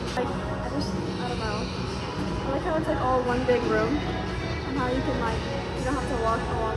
Like, I don't know. I like how it's like all one big room and how you can like, you don't have to walk a